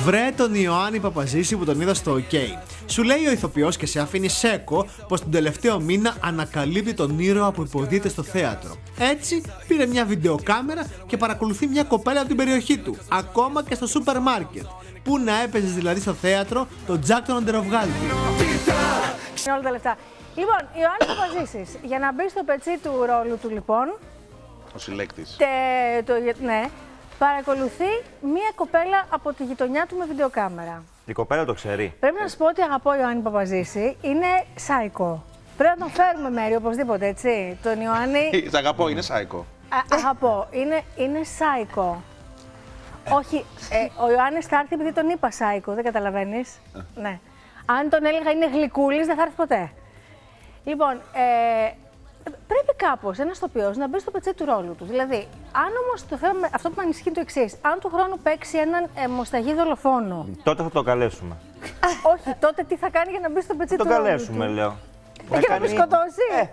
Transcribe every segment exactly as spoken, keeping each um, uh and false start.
Βρε τον Ιωάννη Παπαζήση που τον είδα στο OK. Σου λέει ο ηθοποιός και σε αφήνει σέκο πως τον τελευταίο μήνα ανακαλύπτει τον ήρωα που υποδίεται στο θέατρο. Έτσι πήρε μια βιντεοκάμερα και παρακολουθεί μια κοπέλα από την περιοχή του, ακόμα και στο σούπερ μάρκετ. Πού να έπαιζες δηλαδή στο θέατρο τον Τζακ τον Αντεροβγάλτη. Όλα τα λεφτά. Λοιπόν, Ιωάννης Παπαζήσης, για να μπει στο πετσί του ρόλου του λοιπόν. Ο συλλέκτης. Τε, το, ναι. Παρακολουθεί μία κοπέλα από τη γειτονιά του με βιντεοκάμερα. Η κοπέλα το ξέρει. Πρέπει να σου πω ότι αγαπώ Ιωάννη Παπαζήση. Είναι σάικο. Πρέπει να τον φέρουμε μέρη οπωσδήποτε, έτσι. Τον Ιωάννη. Σ' αγαπώ, είναι σάικο. Α, αγαπώ. Είναι, είναι σάικο. Όχι, ε, ο Ιωάννης θα έρθει επειδή τον είπα σάικο, δεν καταλαβαίνεις. Ναι. Αν τον έλεγα είναι γλυκούλης, δεν θα έρθει ποτέ. Λοιπόν, ε, πρέπει κάπως ένας ηθοποιός να μπει στο πετσί του ρόλου του. Δηλαδή, αν όμως το θέμα, αυτό που με ανησυχεί είναι το εξής, αν του χρόνου παίξει έναν ε, μοσταγί δολοφόνο. Τότε θα το καλέσουμε. Όχι, τότε τι θα κάνει για να μπει στο πετσί Θα του το ρόλου. καλέσουμε, του. λέω. Ε, και να με σκοτώσει. Ε.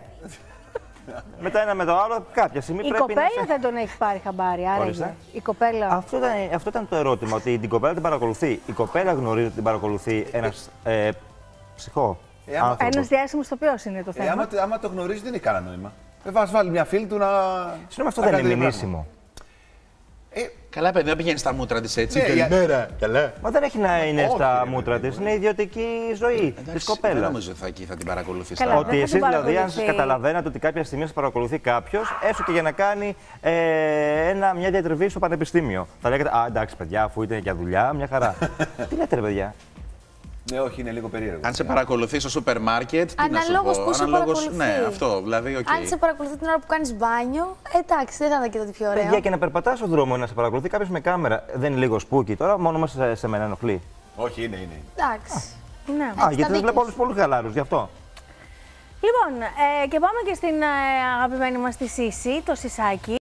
Μετά ένα με το άλλο, κάποια στιγμή η πρέπει κοπέλα να... δεν τον έχει πάρει χαμπάρι, άραγε. Η κοπέλα. Αυτό ήταν, αυτό ήταν το ερώτημα, ότι την κοπέλα την παρακολουθεί. Η κοπέλα γνωρίζει ότι την παρακολουθεί ένας ε, ψυχό. Ε, άμα... Ένας διάσημος ηθοποιός είναι το θέμα. Ε, άμα, άμα το γνωρίζει δεν έχει κανένα νόημα. Δεν βάζει βάλει μια φίλη του να. Συγγνώμη, αυτό δεν είναι μηνύσιμο. Ε, καλά, παιδί, δεν πηγαίνει στα μούτρα τη έτσι. Ναι, καλημέρα. Καλά. Μα δεν έχει να είναι Όχι, στα ρε, μούτρα ρε, τη, είναι η ιδιωτική ζωή τη κοπέλα. Δεν νομίζω ότι θα, εκεί θα την παρακολουθεί. Καλά, Ότι δεν εσεί την δηλαδή, αν παρακολουθεί. σα καταλαβαίνετε ότι κάποια στιγμή σα παρακολουθεί κάποιο, έστω και για να κάνει ε, ένα, μια διατριβή στο πανεπιστήμιο. Θα λέγατε, α, εντάξει, παιδιά, αφού ήταν για δουλειά, μια χαρά. Τι λέτε, ρε παιδιά. Ναι, όχι, είναι λίγο περίεργο. Αν σε παρακολουθεί στο σούπερ μάρκετ. Αναλόγως πώς σε παρακολουθεί. Ναι, αυτό. Δηλαδή, okay. Αν σε παρακολουθεί την ώρα που κάνεις μπάνιο, εντάξει, δεν θα είναι και το πιο ωραίο. Παιδιά, και να περπατά στον δρόμο να σε παρακολουθεί κάποιο με κάμερα, δεν είναι λίγο σπούκι τώρα, μόνο μας σε, σε μένα ενοχλεί. Όχι, είναι, είναι. Εντάξει. Ναι. Α, γιατί δεν βλέπω όλους πολύ χαλάρους, γι' αυτό. Λοιπόν, ε, και πάμε και στην ε, αγαπημένη μας τη Σύση, το Σισάκι.